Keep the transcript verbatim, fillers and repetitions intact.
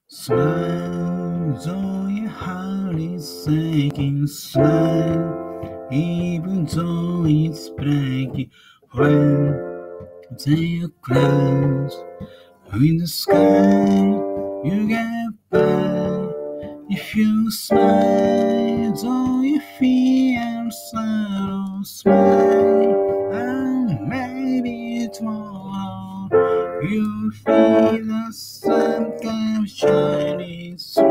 Smile, though your heart is aching. Smile, even though it's breaking. When there are clouds in the sky, you get by. If you smile, though you feel sorrow, smile, and maybe tomorrow you feel the sun come shining through.